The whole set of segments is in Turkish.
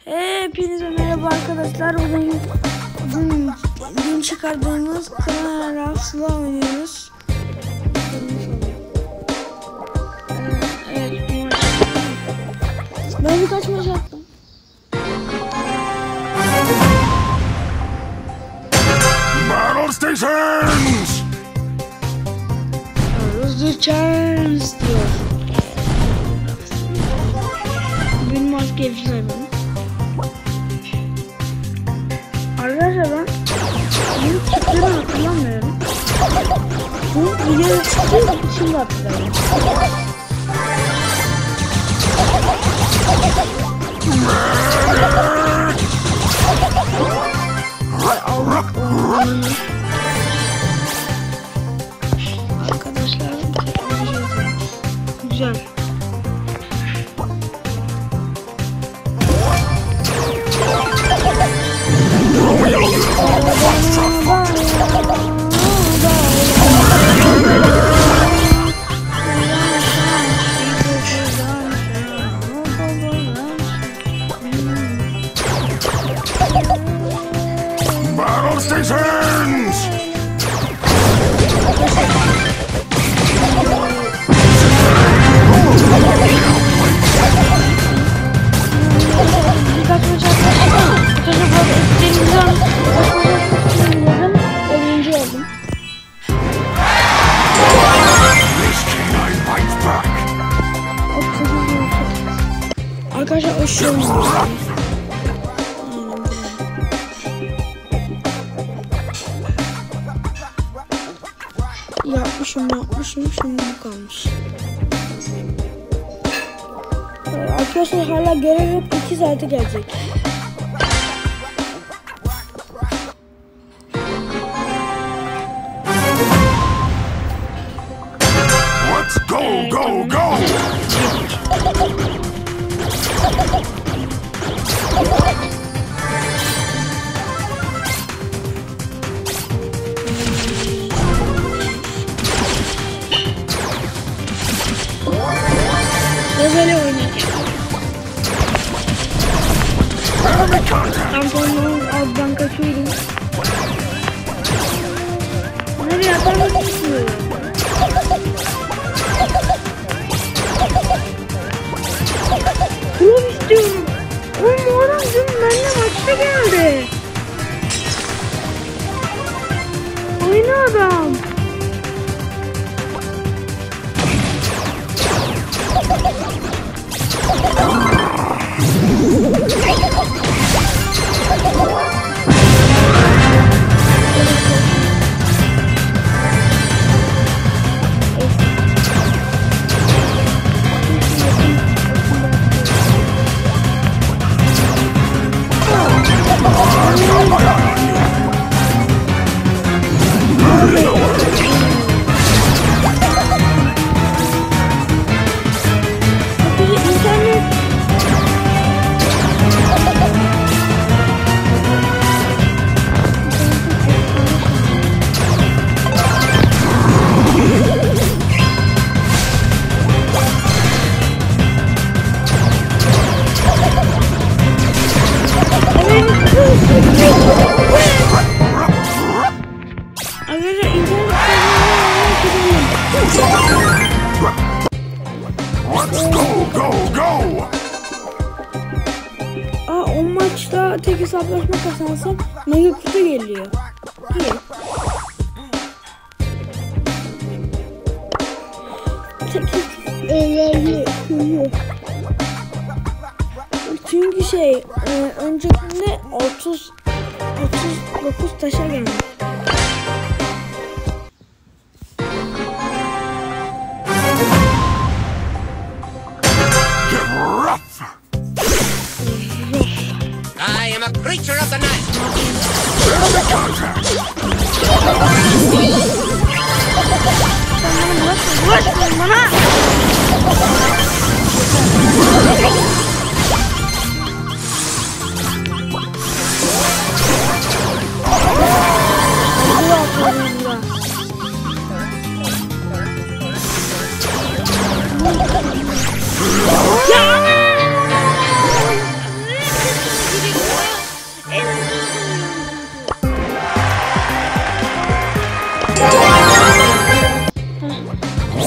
Hepinize merhaba arkadaşlar. Bugün çıkardığımız Clan Rafs'la oynuyoruz. Evet, ben birkaç maç attım. Battle stations! Hızlı chance diyor. Benim maske efsane benim. Arkadaşlar ben benim çıktığını hatırlamıyorum. Bu videoda çıktığı şimdi hatırlıyorum. Arkadaşlar güzel. Battle stations! Birkaç maç birinci oldum. Arkadaşlar o şu yapmışım şimdi bu kalmış. Arkadaşlar hala görev yok, 2 saate gelecek. Let's go, go, go! Böyle oynayacağım. Tamponluğum alttan kaçıyorum. Nereye atlamak istiyorum? Klov istiyorum. Oğlum o adam dün benimle maçta geldi. Aynı adam. Let's go, go, go! O maçta tek hesaplaşma kazansam mega kutu geliyor. İyi. Tek geliyor. Çünkü öncekinde 39 taşa gelmiş. I am a creature of the night. Bana. Ya!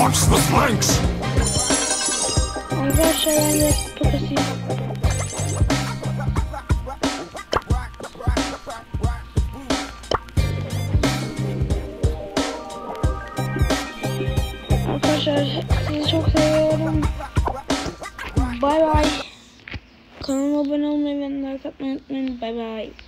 Watch the flanks! Arkadaşlar ben de tokasıyım. Arkadaşlar sizi çok seviyorum. Bay bay. Kanalıma abone olmayı ve like atmayı unutmayın. Bay bay.